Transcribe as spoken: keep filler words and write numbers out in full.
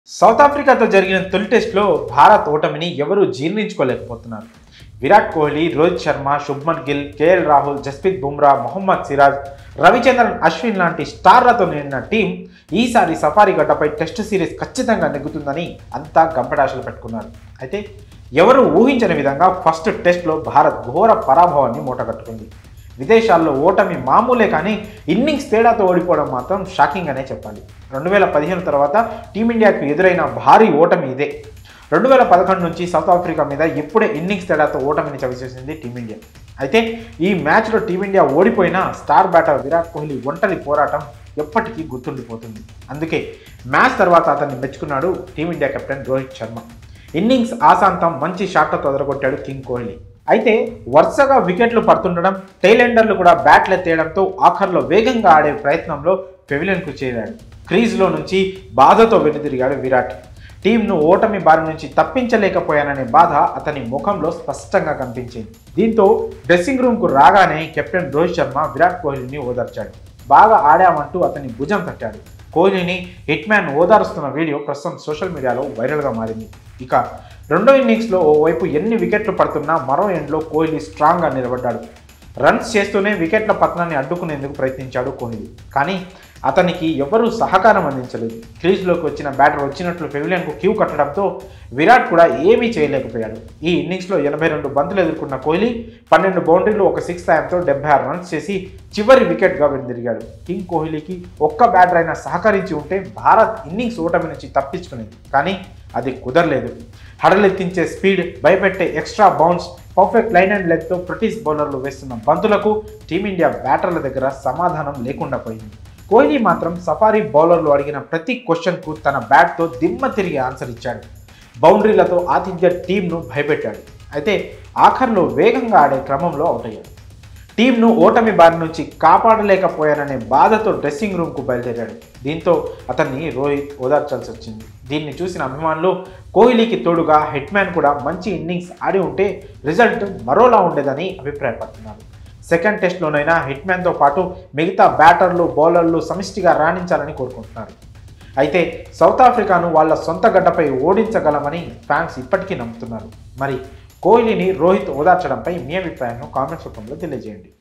South ఆఫ్రికాతో జరిగిన తొలి టెస్టులో భారత్ ఓటమిని ఎవరూ జీర్ణించుకోలేకపోతున్నారు. విరాట్ కోహ్లీ, రోహిత్ శర్మ, శుభ్మన్ గిల్, కేఎల్ రాహుల్, జస్ప్రీత్ బుమ్రా, మొహమ్మద్ సిరాజ్, రవిచంద్రన్ అశ్విన్ లాంటి స్టార్లతో నిండిన టీం ఈసారి సఫారీ గడ్డపై టెస్టు సిరీస్ ఖచ్చితంగా నెగ్గుతుందని అంతా గంపెడాశలు పెట్టుకున్నారు. అయితే ఎవరు ఊహించని విధంగా ఫస్ట్ టెస్ట్లో భారత్ ఘోర పరాభవాన్ని మూటగట్టుకుంది. విదేశాల్లో ఓటమి మామూలే, కానీ ఇన్నింగ్స్ తేడాతో ఓడిపోవడం మాత్రం షాకింగ్ అనే చెప్పాలి. రెండు వేల పదిహేను తర్వాత టీమిండియాకు ఎదురైన భారీ ఓటమి ఇదే. రెండు వేల పదకొండు నుంచి సౌత్ ఆఫ్రికా మీద ఇప్పుడే ఇన్నింగ్స్ తేడాతో ఓటమిని చవిచేసింది టీమిండియా. అయితే ఈ మ్యాచ్లో టీమిండియా ఓడిపోయినా స్టార్ బ్యాటర్ విరాట్ కోహ్లీ ఒంటరి పోరాటం ఎప్పటికీ గుర్తుండిపోతుంది. అందుకే మ్యాచ్ తర్వాత అతన్ని మెచ్చుకున్నాడు team India captain Rohit Sharma. Innings ఆశాంతం మంచి షాట్లతో ఎదరగొట్టాడు కింగ్ కోహ్లీ. అయితే వరుసగా వికెట్లు పడుతుండడం, టైలెండర్లు కూడా బ్యాట్లు ఎత్తేయడంతో ఆఖర్లో వేగంగా ఆడే ప్రయత్నంలో పెవిలియన్కు చేరాడు. క్రీజ్లో నుంచి బాధతో వెనుదిరిగాడు విరాట్. టీంను ఓటమి బారి నుంచి తప్పించలేకపోయాననే బాధ అతని ముఖంలో స్పష్టంగా కనిపించింది. దీంతో డ్రెస్సింగ్ రూమ్కు రాగానే కెప్టెన్ రోహిత్ శర్మ విరాట్ కోహ్లీని ఓదార్చాడు. బాగా ఆడామంటూ అతని భుజం తట్టాడు. కోహ్లీని హిట్ మ్యాన్ ఓదారుస్తున్న వీడియో ప్రస్తుతం సోషల్ మీడియాలో వైరల్గా మారింది. ఇక రెండో ఇన్నింగ్స్లో ఓవైపు ఎన్ని వికెట్లు పడుతున్నా మరో ఎండ్లో కోహ్లీ స్ట్రాంగ్గా నిలబడ్డాడు. రన్స్ చేస్తూనే వికెట్ల పతనాన్ని అడ్డుకునేందుకు ప్రయత్నించాడు కోహ్లీ. కానీ అతనికి ఎవరూ సహకారం అందించలేదు. క్రీజ్లోకి వచ్చిన బ్యాటర్ వచ్చినట్లు పెవిలియన్కు క్యూ కట్టడంతో విరాట్ కూడా ఏమీ చేయలేకపోయాడు. ఈ ఇన్నింగ్స్లో ఎనభై రెండు బంతులు ఎదుర్కొన్న కోహ్లీ పన్నెండు బౌండరీలు ఒక సిక్స్ సాయంతో డెబ్బై ఆరు రన్స్ చేసి చివరి వికెట్గా వెనుదిరిగాడు. కింగ్ కోహ్లీకి ఒక్క బ్యాటర్ అయినా సహకరించి ఉంటే భారత్ ఇన్నింగ్స్ ఓటమి నుంచి తప్పించుకునేది. కానీ అది కుదరలేదు. హడలెత్తించే స్పీడ్, భయపెట్టే extra bounce, perfect line and లెగ్తో బ్రిటిష్ బౌలర్లు వేస్తున్న బంతులకు టీమిండియా బ్యాటర్ల దగ్గర సమాధానం లేకుండా పోయింది. కోహ్లీ మాత్రం సఫారీ బౌలర్లు అడిగిన ప్రతి క్వశ్చన్కు తన బ్యాట్తో దిమ్మ తిరిగి ఆన్సర్ ఇచ్చాడు. బౌండరీలతో ఆతిథ్య టీంను భయపెట్టాడు. అయితే ఆఖర్లో వేగంగా ఆడే క్రమంలో అవుట్ అయ్యాడు. టీంను ఓటమి బారి నుంచి కాపాడలేకపోయాననే బాధతో డ్రెస్సింగ్ రూమ్కు బయలుదేరాడు. దీంతో అతన్ని రోహిత్ ఓదార్చాల్సి వచ్చింది. దీన్ని చూసిన అభిమానులు కోహ్లీకి తోడుగా హిట్ మ్యాన్ కూడా మంచి ఇన్నింగ్స్ ఆడి ఉంటే రిజల్ట్ మరోలా ఉండేదని అభిప్రాయపడుతున్నారు. సెకండ్ టెస్ట్లోనైనా హిట్ మ్యాన్తో పాటు మిగతా బ్యాటర్లు, బౌలర్లు సమిష్టిగా రాణించాలని కోరుకుంటున్నారు. అయితే సౌత్ ఆఫ్రికాను వాళ్ళ సొంత గడ్డపై ఓడించగలమని ఫ్యాన్స్ ఇప్పటికీ నమ్ముతున్నారు. మరి కోహ్లీని రోహిత్ ఓదార్చడంపై మీ అభిప్రాయాన్ని కామెంట్స్ రూపంలో తెలియజేయండి.